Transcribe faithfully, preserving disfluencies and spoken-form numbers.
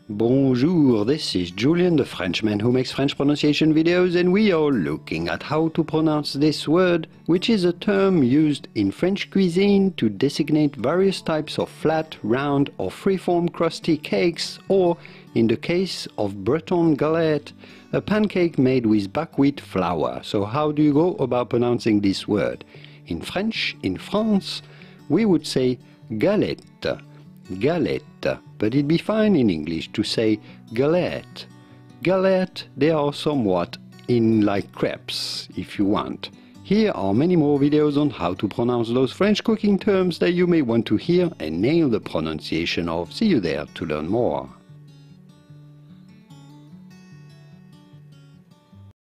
Bonjour, this is Julian, the Frenchman who makes French pronunciation videos, and we are looking at how to pronounce this word, which is a term used in French cuisine to designate various types of flat, round or freeform crusty cakes, or, in the case of Breton galette, a pancake made with buckwheat flour. So how do you go about pronouncing this word? In French, in France, we would say galette. Galette, but it'd be fine in English to say galette. Galette, they are somewhat in like crepes, if you want. Here are many more videos on how to pronounce those French cooking terms that you may want to hear and nail the pronunciation of. See you there to learn more.